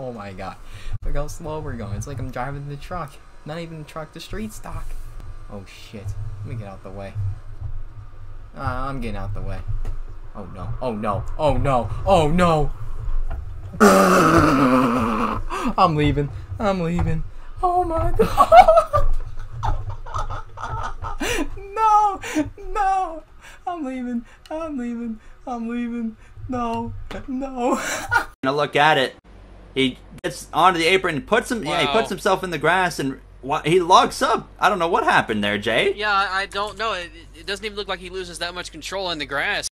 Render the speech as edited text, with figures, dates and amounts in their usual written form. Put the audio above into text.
Oh my god. Look how slow we're going. It's like I'm driving the truck. Not even the truck, the street stock. Oh shit. Let me get out the way. I'm getting out the way. Oh no. Oh no. Oh no. Oh no. I'm leaving. I'm leaving. Oh my god. No. No. I'm leaving. I'm leaving. I'm leaving. No. No. Now look at it. He gets onto the apron and puts him. Wow. Yeah, he puts himself in the grass and he logs up. I don't know what happened there, Jay. Yeah, I don't know. It doesn't even look like he loses that much control in the grass.